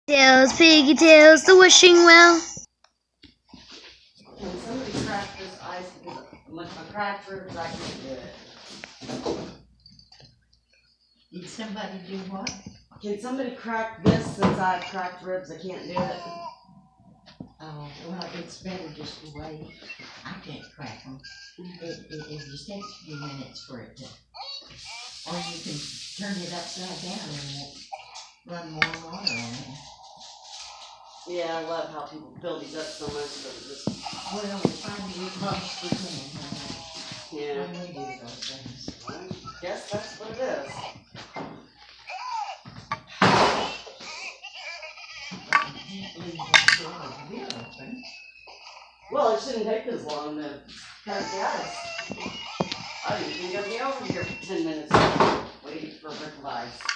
Tails, piggy tails, the wishing well. Can somebody crack this ice? Because with my cracked ribs, I can't do it. Did somebody do what? Can somebody crack this since I have cracked ribs? I can't do it. Oh, well, it's better just to wait. I can't crack them. It just takes a few minutes for it to. Or you can turn it upside down and run more water on it. Yeah, I love how people build these up so much that it just. Well, we find it most we can. Yeah. When we do those things. I guess that's what it is. Leave that door of the wheel open. Well, it shouldn't take this long to cut the ice. I didn't think I'd be over here for 10 minutes waiting for a brick of ice.